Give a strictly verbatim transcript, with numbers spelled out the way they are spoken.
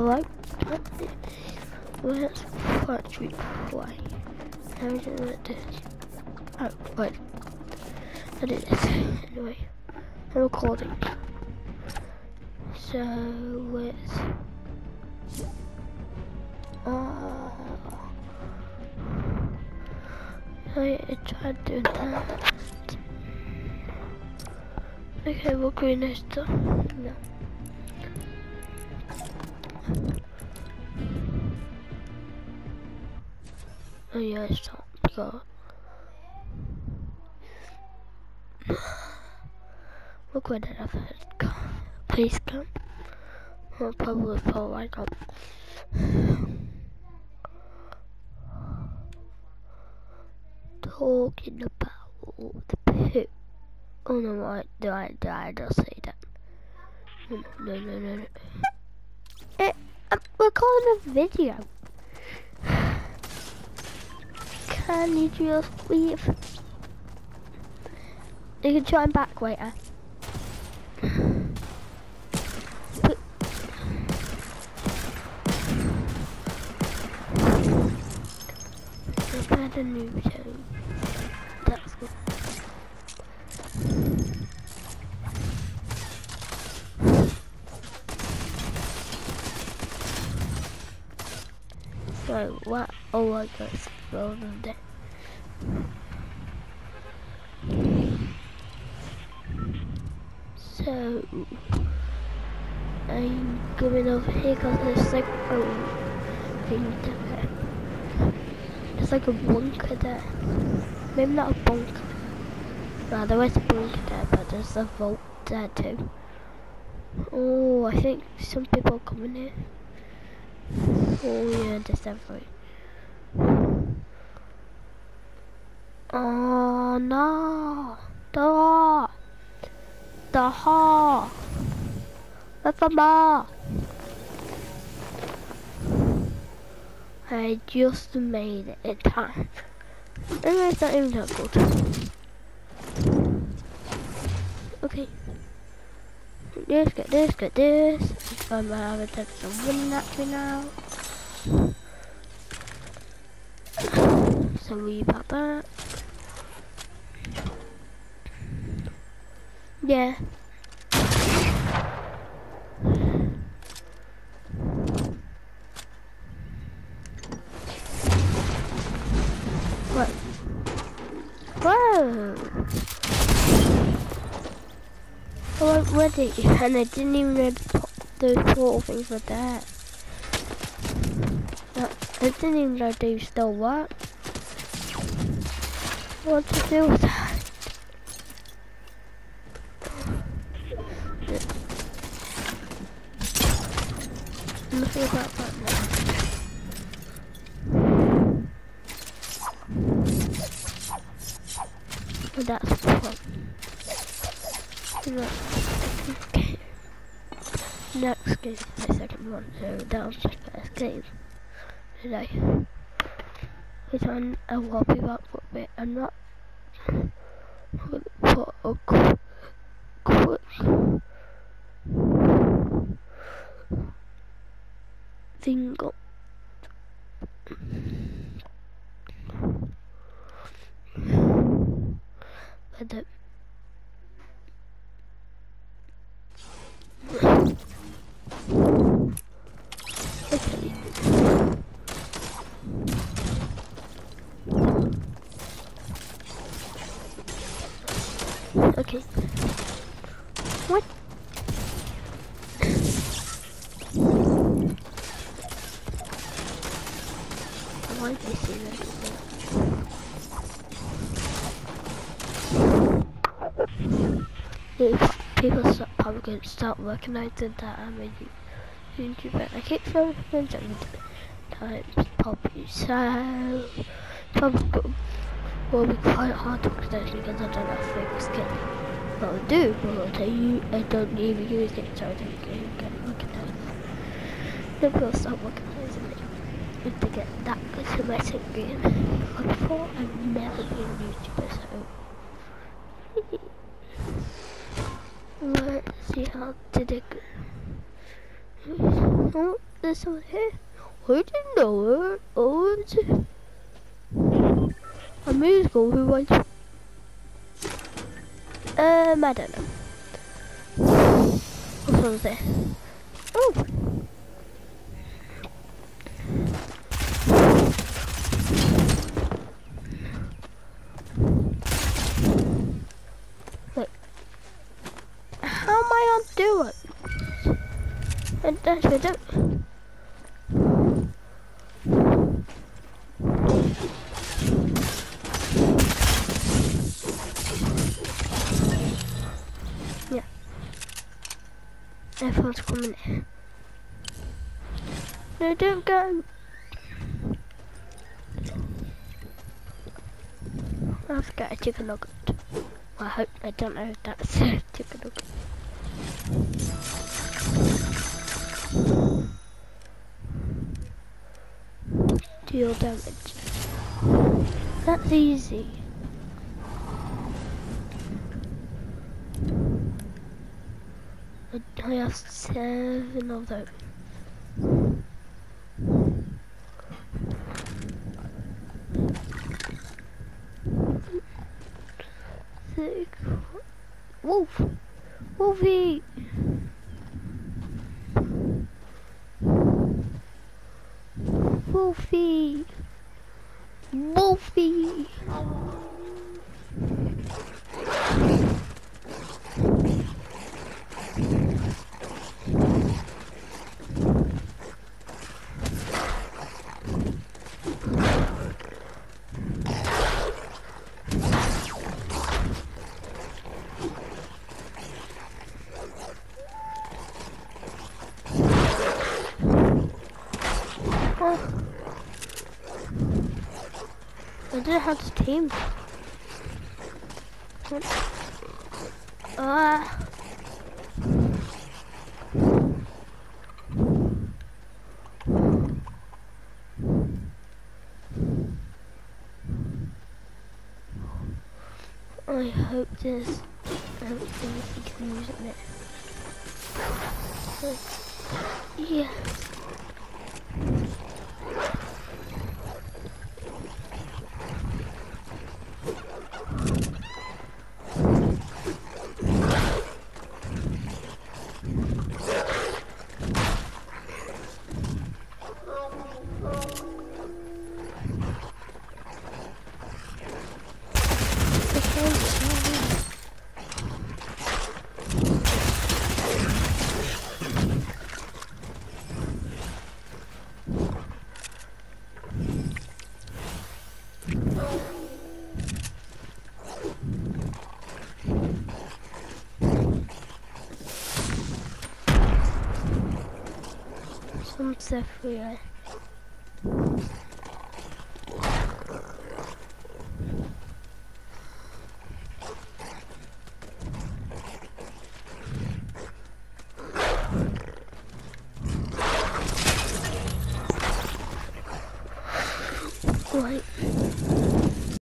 like where's Fortnite play? How do you do this? Oh, wait. I do this. Anyway, I'm recording. So, where's... Oh... I tried doing that. Okay, we'll go next time. No. Oh yeah, it's not because look where that other car. Please come. I'll probably fall like up. Talking about the poo. Oh no, I do I do I just say that? No no no no no. Eh, I'm recording a video. Can you just leave? You can try and back later. But I've had a new show. That's good. So what? Oh, I got exploded on that. So I'm going over here because there's like a thing there. There's like a bunker there. Maybe not a bunker. No, there is a bunker there, but there's a vault there too. Oh, I think some people are coming here. Oh yeah, there's everything. Oh no! The the hall. That's the bar. I just made it in time. Anyway, it's not even that good. Okay. This, get this, get this. If I'm having to take some wind at me now. Sorry about that. Yeah. What? Whoa! I went ready and I didn't even know those portal things were there. I didn't even know they still work. What to do with that? Nothing about that now. Oh, that's fun. Okay. Next game is my second one, so that was my first game today. Which I'm, I will be back for a bit. I'm not going to put a quick, quick thing up. But uh, okay. Okay. What? Why did they say that? If people start, probably going to start recognizing that I'm a YouTuber. I keep throwing things at times, probably so. Probably will be quite hard to explain because I don't have thick skin. But I do, but I'll tell you, I don't even use it, so I don't get recognized. Then people start recognizing me if they get that good to my sick game. But before, I've never been a YouTuber, so. Let's see how did it go. Oh, there's someone here. I didn't know it. Oh, it's a musical who went. Um, I don't know. What was there? Oh. Wait. How am I on do it? And that's what I don't. Yeah. Everyone's coming in. No, don't go. I've got a chicken nugget. Well, I hope, I don't know if that's a chicken nugget. Deal damage. That's easy. I have seven of those. Six. Wolf! Wolfie! Wolfie! Wolfie! I didn't have the team. Ah. I hope this. I hope we can use it now. Yeah. Some stuff here. Right.